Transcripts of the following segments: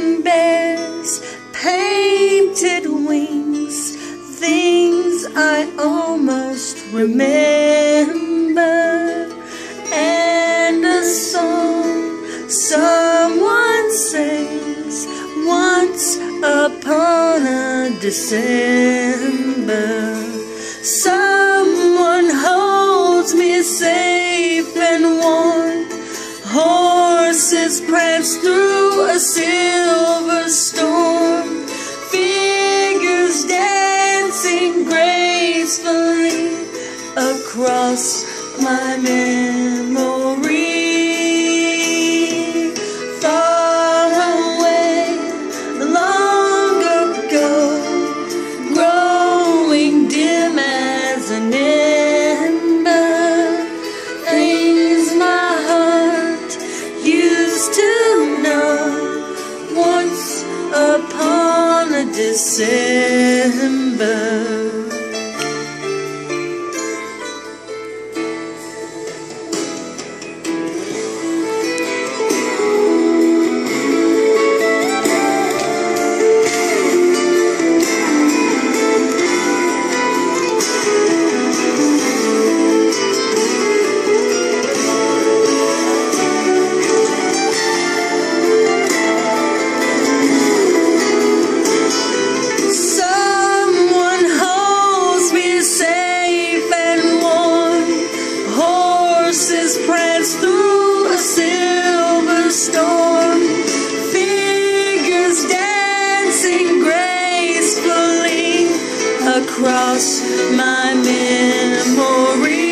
Flying bears, painted wings, things I almost remember, and a song someone sings once upon a December. Someone holds me safe and warm, horses prance through a silver storm, figures dancing gracefully across my memory. Far away, long ago, growing dim as an ember, things my heart used to know once upon a December. Prance through a silver storm, figures dancing gracefully across my memory.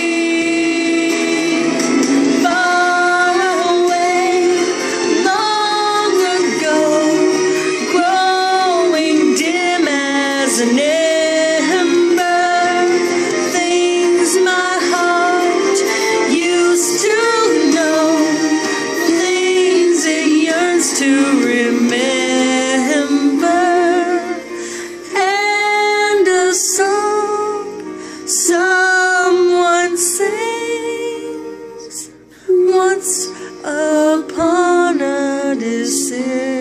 Far away, long ago, growing dim as an ember, things my heart used to know, things it yearns to remember, and a song someone sings once upon a December.